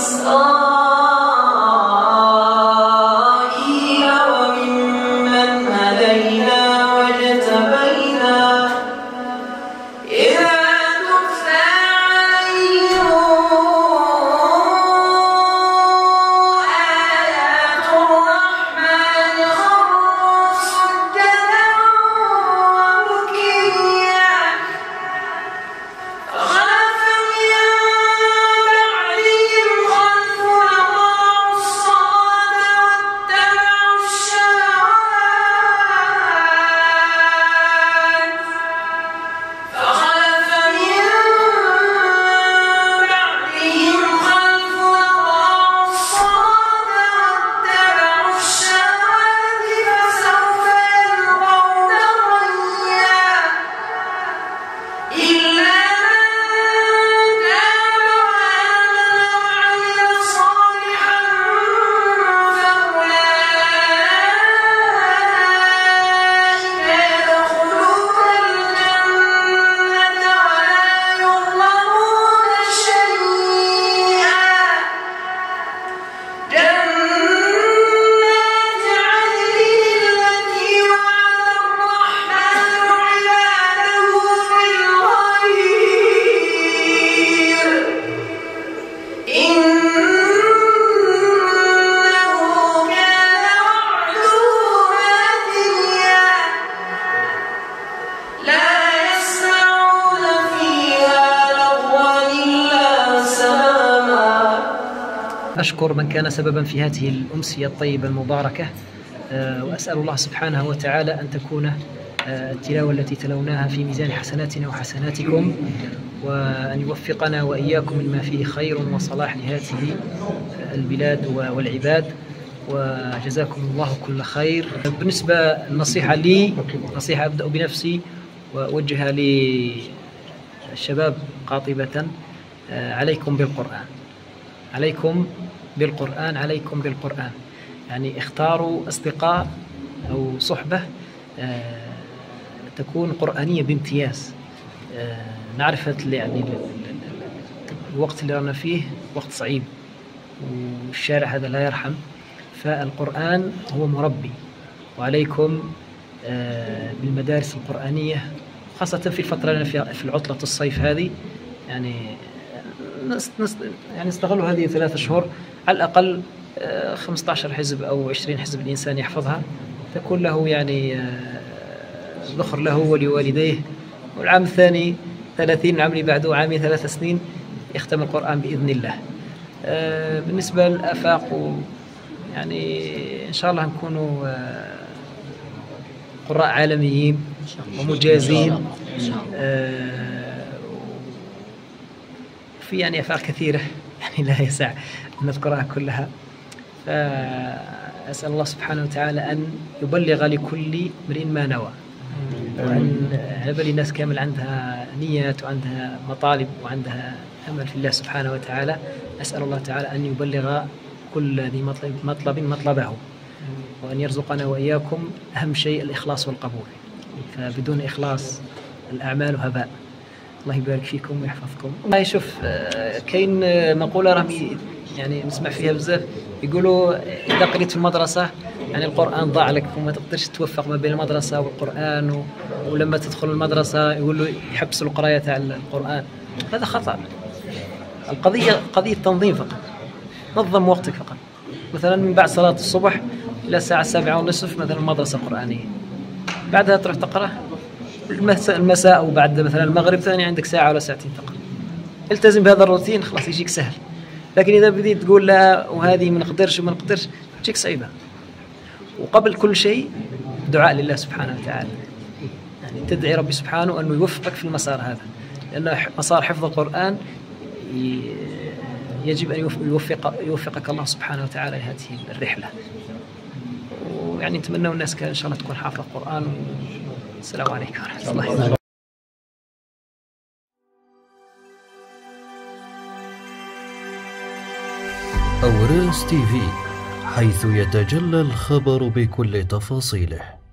إسرائيل وممن هدينا واجتبينا إذا تتلى عليهم آيات الرحمن خروا سجدا وبكيا فخلف من بعدهم خلف أضاعوا الصلاة واتبعوا الشهوات فخلف من بعدهم خلف أضاعوا الصلاة واتبعوا الشهوات فسوف يلقون غيا إلا من تاب وآمن وعمل صالحا فأولئك يدخلون الجنة ولا يظلمون شيئا جنات عدن التي وعد الرحمن عباده بالغيب إنه كان وعده مأتيا لا يسمعون فيها لغوا إلا سلاما. أشكر من كان سببا في هذه الأمسية الطيبة المباركة، وأسأل الله سبحانه وتعالى أن تكون التلاوة التي تلوناها في ميزان حسناتنا وحسناتكم، وأن يوفقنا وإياكم مما فيه خير وصلاح لهذه البلاد والعباد، وجزاكم الله كل خير. بالنسبة النصيحة لي، نصيحة أبدأ بنفسي وأوجهها للشباب قاطبة: عليكم بالقرآن، عليكم بالقرآن، عليكم بالقرآن. يعني اختاروا أصدقاء أو صحبة تكون قرآنية بامتياز. نعرف يعني الوقت اللي رانا فيه وقت صعيب، والشارع هذا لا يرحم، فالقرآن هو مربي. وعليكم بالمدارس القرآنية، خاصة في الفترة اللي في العطلة الصيف هذه. يعني استغلوا هذه 3 شهور على الأقل 15 حزب أو 20 حزب الإنسان يحفظها، تكون له يعني ذخر له ولوالديه. والعام الثاني 30، العام اللي بعده عامين 3 سنين يختم القرآن بإذن الله. بالنسبة للآفاق، يعني إن شاء الله نكونوا قراء عالميين ومجازين. في يعني آفاق كثيرة يعني لا يسع أن نذكرها كلها. فأسأل الله سبحانه وتعالى أن يبلغ لكل امرئ ما نوى، وأن على بالي الناس كامل عندها نيات وعندها مطالب وعندها أمل في الله سبحانه وتعالى. أسأل الله تعالى أن يبلغ كل ذي مطلب مطلبه، وأن يرزقنا وإياكم أهم شيء الإخلاص والقبول، فبدون إخلاص الأعمال هباء. الله يبارك فيكم ويحفظكم. والله شوف، كاين مقولة راهم يعني نسمع فيها بزاف، يقولوا إذا قريت في المدرسة يعني القرآن ضاع لك وما تقدرش توفق ما بين المدرسة والقرآن، ولما تدخل المدرسة يقولوا يحبسوا القراية تاع القرآن. هذا خطأ. القضية قضية تنظيم فقط. نظم وقتك فقط. مثلا من بعد صلاة الصبح إلى الساعة 7:30 مثلا مدرسة قرآنية، بعدها تروح تقرأ. المساء وبعد مثلا المغرب ثاني عندك ساعة ولا ساعتين تقرأ. التزم بهذا الروتين، خلاص يجيك سهل. لكن إذا بديت تقول لا وهذه ما نقدرش وما نقدرش، تجيك صعيبة. وقبل كل شيء دعاء لله سبحانه وتعالى، يعني تدعي ربي سبحانه أنه يوفقك في المسار هذا، لأن مسار حفظ القرآن يجب أن يوفقك الله سبحانه وتعالى لهذه الرحلة. ويعني نتمنى الناس كان إن شاء الله تكون حافظة القرآن. السلام عليكم ورحمة الله وبركاته. أوراس تي في، حيث يتجلى الخبر بكل تفاصيله.